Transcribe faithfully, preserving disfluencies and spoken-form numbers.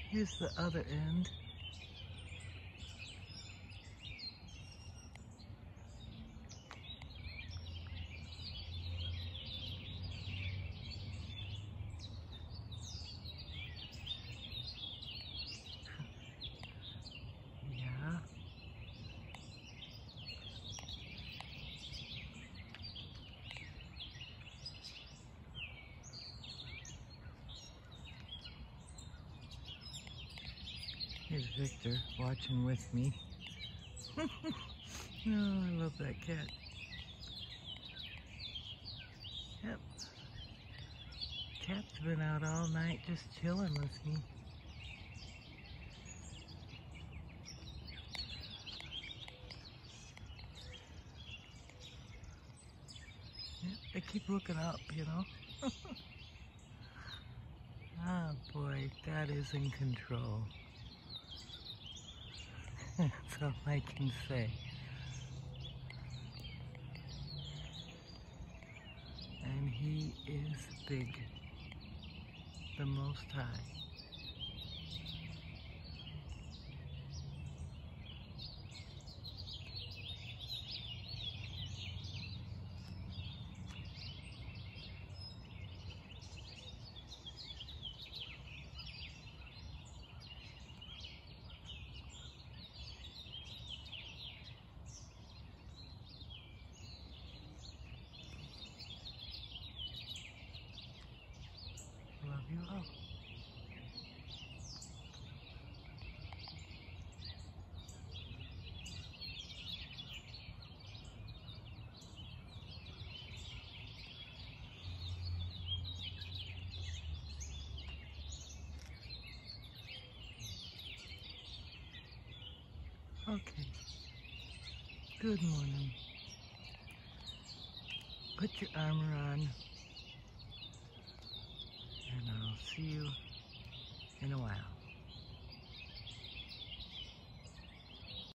Here's the other end. Yeah. Here's Victor watching with me. Oh, I love that cat. Yep. Cat's been out all night just chilling with me. Yep, they keep looking up, you know. Oh boy, Dad is in control. That's all I can say. And he is big, the Most High. Love you all. Okay. Good morning. Put your armor on, and I'll see you in a while.